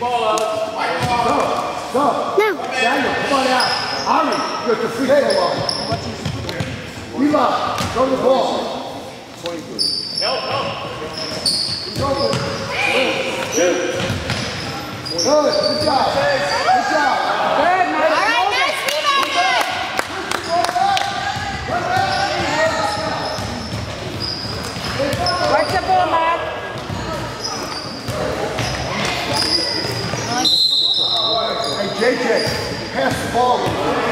Go. No. Daniel, come on out. Ari, you're at the free throw line. Eli, go to the ball. 23. Help. He's open. Shoot. Good job. Good job. Good, nice. All right, nice rebound, good. Work the ball, Matt. Hey, JJ, pass the ball.